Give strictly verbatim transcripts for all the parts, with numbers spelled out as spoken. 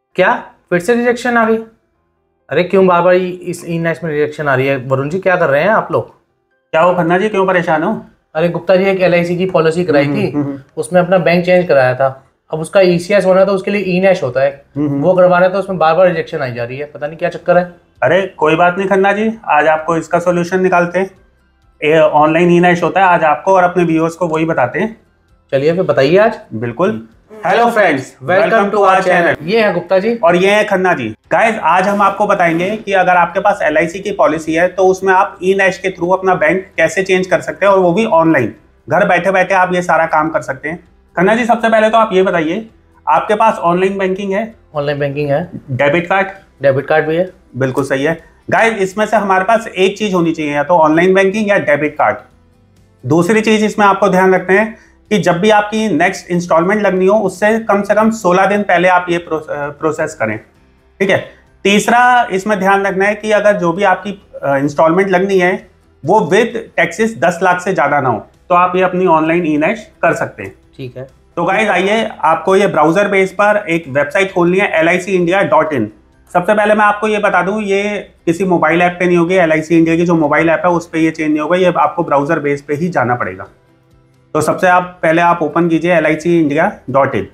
क्या फिर से रिजेक्शन आ गई? अरे क्यों बार बार इस ई नाइस में रिजेक्शन आ रही है? वरुण जी क्या कर रहे हैं आप लोग? क्या हो खन्ना जी, क्यों परेशान हो? अरे गुप्ता जी, एक एल आई सी की पॉलिसी कराई हम्म, थी, हम्म, हम्म, उसमें अपना बैंक चेंज कराया था। अब उसका ई सी एस होना था, उसके लिए ई नैश होता है, हम्म। वो करवाना था। उसमें बार बार रिजेक्शन आई जा रही है, पता नहीं क्या चक्कर है। अरे कोई बात नहीं खन्ना जी, आज आपको इसका सोल्यूशन निकालते हैं। ये ऑनलाइन ई नैश होता है, आज आपको और अपने व्यूअर्स को वही बताते हैं। चलिए फिर बताइए आज। बिल्कुल। Hello friends, welcome to our channel. ये है गुप्ता जी और ये है खन्ना जी। गाइस, आज हम आपको बताएंगे कि अगर आपके पास एल आई सी की पॉलिसी है तो उसमें आप ई नैश के थ्रू अपना बैंक कैसे चेंज कर सकते हैं, और वो भी ऑनलाइन। घर बैठे बैठे आप ये सारा काम कर सकते हैं। खन्ना जी, सबसे पहले तो आप ये बताइए, आपके पास ऑनलाइन बैंकिंग है? ऑनलाइन बैंकिंग है। Debit card? डेबिट कार्ड भी है। बिल्कुल सही है। गाइस, इसमें से हमारे पास एक चीज होनी चाहिए, या तो ऑनलाइन बैंकिंग या डेबिट कार्ड। दूसरी चीज इसमें आपको ध्यान रखते हैं कि जब भी आपकी नेक्स्ट इंस्टॉलमेंट लगनी हो, उससे कम से कम सोलह दिन पहले आप ये प्रोसेस करें। ठीक है। तीसरा इसमें ध्यान रखना है कि अगर जो भी आपकी इंस्टॉलमेंट लगनी है वो विद टैक्सेस दस लाख से ज्यादा ना हो, तो आप ये अपनी ऑनलाइन ई नैश कर सकते हैं। ठीक है। तो गाइस आइए, आपको ये ब्राउजर बेस पर एक वेबसाइट खोलनी है, L I C India dot in. सबसे पहले मैं आपको ये बता दूं, ये किसी मोबाइल ऐप पे नहीं होगी। एल आई सी इंडिया की जो मोबाइल ऐप है उस पर ये चेंज नहीं होगा, ये आपको ब्राउजर बेस पे ही जाना पड़ेगा। तो सबसे आप पहले आप ओपन कीजिए L I C India dot in.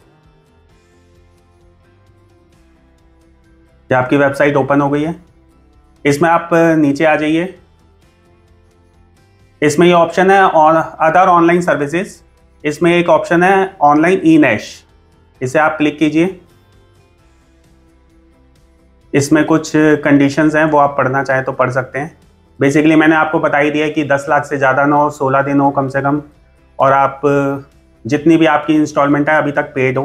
ये आपकी वेबसाइट ओपन हो गई है। इसमें आप नीचे आ जाइए। इसमें ये ऑप्शन है अदर ऑनलाइन सर्विसेज। इसमें एक ऑप्शन है ऑनलाइन ई नैश, इसे आप क्लिक कीजिए। इसमें कुछ कंडीशंस हैं, वो आप पढ़ना चाहें तो पढ़ सकते हैं। बेसिकली मैंने आपको बता ही दिया कि दस लाख से ज़्यादा ना हो, सोलह दिन हो कम से कम, और आप जितनी भी आपकी इंस्टॉलमेंट है अभी तक पेड हो।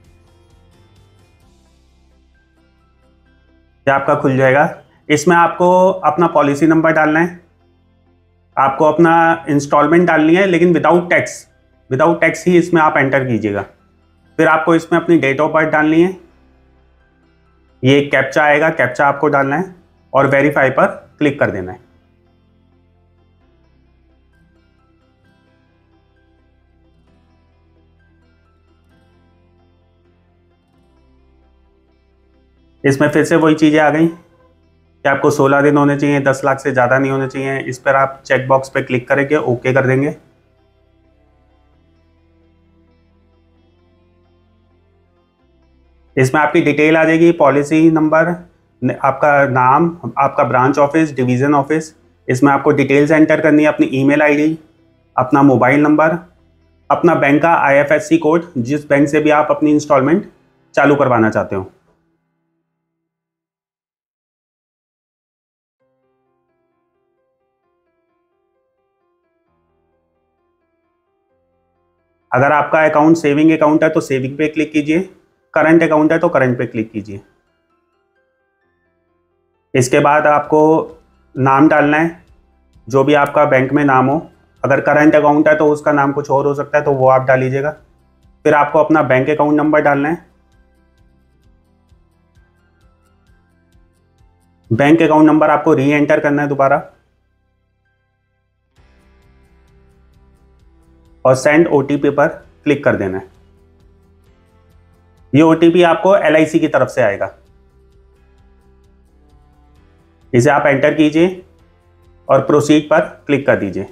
ये आपका खुल जाएगा। इसमें आपको अपना पॉलिसी नंबर डालना है, आपको अपना इंस्टॉलमेंट डालनी है, लेकिन विदाउट टैक्स विदाउट टैक्स ही इसमें आप एंटर कीजिएगा। फिर आपको इसमें अपनी डेट ऑफ बर्थ डालनी है। ये एक कैप्चा आएगा, कैप्चा आपको डालना है और वेरीफाई पर क्लिक कर देना है। इसमें फिर से वही चीज़ें आ गई कि आपको सोलह दिन होने चाहिए, दस लाख से ज़्यादा नहीं होने चाहिए। इस पर आप चेक बॉक्स पे क्लिक करेंगे, ओके कर देंगे। इसमें आपकी डिटेल आ जाएगी, पॉलिसी नंबर, आपका नाम, आपका ब्रांच ऑफिस, डिवीज़न ऑफिस। इसमें आपको डिटेल्स एंटर करनी है, अपनी ईमेल आईडी, अपना मोबाइल नंबर, अपना बैंक का I F S C code, जिस बैंक से भी आप अपनी इंस्टॉलमेंट चालू करवाना चाहते हो। अगर आपका अकाउंट सेविंग अकाउंट है तो सेविंग पे क्लिक कीजिए, करंट अकाउंट है तो करंट पे क्लिक कीजिए। इसके बाद आपको नाम डालना है, जो भी आपका बैंक में नाम हो। अगर करंट अकाउंट है तो उसका नाम कुछ और हो सकता है, तो वो आप डाल लीजिएगा। फिर आपको अपना बैंक अकाउंट नंबर डालना है। बैंक अकाउंट नंबर आपको री एंटर करना है दोबारा, और सेंड ओ टी पी पर क्लिक कर देना है। ये ओ टी पी आपको एल आई सी की तरफ से आएगा, इसे आप एंटर कीजिए और प्रोसीड पर क्लिक कर दीजिए।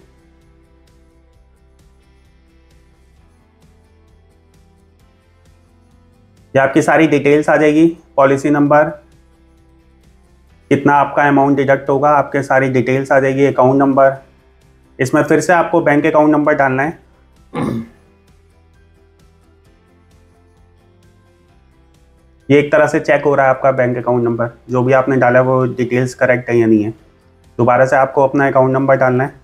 ये आपकी सारी डिटेल्स आ जाएगी, पॉलिसी नंबर, कितना आपका अमाउंट डिडक्ट होगा, आपके सारी डिटेल्स आ जाएगी, अकाउंट नंबर। इसमें फिर से आपको बैंक अकाउंट नंबर डालना है। ये एक तरह से चेक हो रहा है आपका बैंक अकाउंट नंबर, जो भी आपने डाला है वो डिटेल्स करेक्ट है या नहीं है। दोबारा से आपको अपना अकाउंट नंबर डालना है।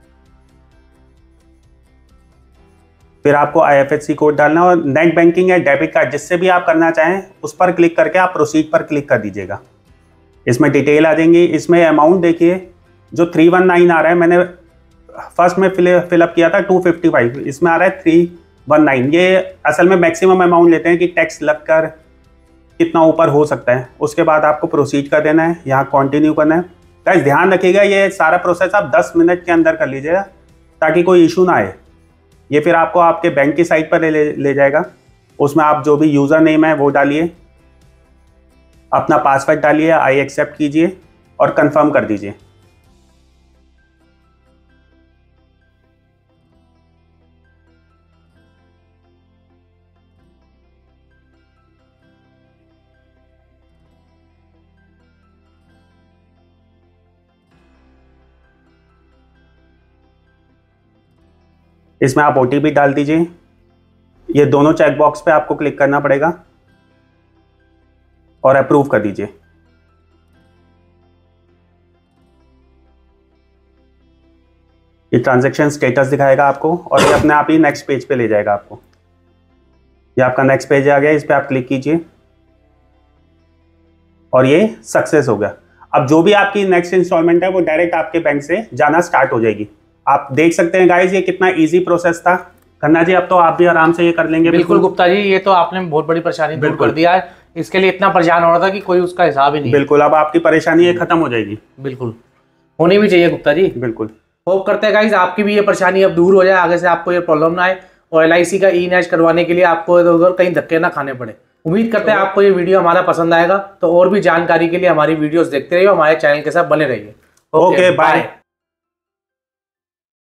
फिर आपको I F S C code डालना है, और नेट बैंकिंग या डेबिट कार्ड जिससे भी आप करना चाहें उस पर क्लिक करके आप प्रोसीड पर क्लिक कर दीजिएगा। इसमें डिटेल आ जाएंगी। इसमें अमाउंट देखिए, जो थ्री वन नाइन आ रहा है, मैंने फर्स्ट में फिलअप किया था टू फिफ्टी फाइव, इसमें आ रहा है थ्री वन नाइन। ये असल में मैक्सिमम अमाउंट लेते हैं कि टैक्स लगकर कितना ऊपर हो सकता है। उसके बाद आपको प्रोसीड कर देना है, यहाँ कंटिन्यू करना है। गाइस ध्यान रखिएगा, ये सारा प्रोसेस आप दस मिनट के अंदर कर लीजिएगा, ताकि कोई इशू ना आए। ये फिर आपको आपके बैंक की साइट पर ले ले जाएगा। उसमें आप जो भी यूज़र नेम है वो डालिए, अपना पासवर्ड डालिए, आई एक्सेप्ट कीजिए और कंफर्म कर दीजिए। इसमें आप ओटीपी डाल दीजिए। ये दोनों चेक बॉक्स पे आपको क्लिक करना पड़ेगा और अप्रूव कर दीजिए। ये ट्रांजैक्शन स्टेटस दिखाएगा आपको और ये अपने आप ही नेक्स्ट पेज पे ले जाएगा आपको। ये आपका नेक्स्ट पेज आ गया, इस पे आप क्लिक कीजिए और ये सक्सेस हो गया। अब जो भी आपकी नेक्स्ट इंस्टॉलमेंट है वो डायरेक्ट आपके बैंक से जाना स्टार्ट हो जाएगी। आप देख सकते हैं गाइस, ये कितना इजी प्रोसेस था। खन्ना जी अब तो आप भी आराम से ये कर लेंगे। बिल्कुल गुप्ता जी, ये तो आपने बहुत बड़ी परेशानी दूर कर दिया है। इसके लिए इतना परेशान हो रहा था कि कोई उसका हिसाब ही नहीं। बिल्कुल, अब आपकी परेशानी ये खत्म हो जाएगी। बिल्कुल होनी भी चाहिए गुप्ता जी। बिल्कुल होप करते हैं गाइस आपकी भी ये परेशानी अब दूर हो जाए, आगे से आपको ये प्रॉब्लम ना आए और एल आई सी का ई नैश करवाने के लिए आपको इधर उधर कहीं धक्के ना खाने पड़े। उम्मीद करते हैं आपको ये वीडियो हमारा पसंद आएगा। तो और भी जानकारी के लिए हमारी वीडियोस देखते रहिए, हमारे चैनल के साथ बने रहिए। Okay, bye.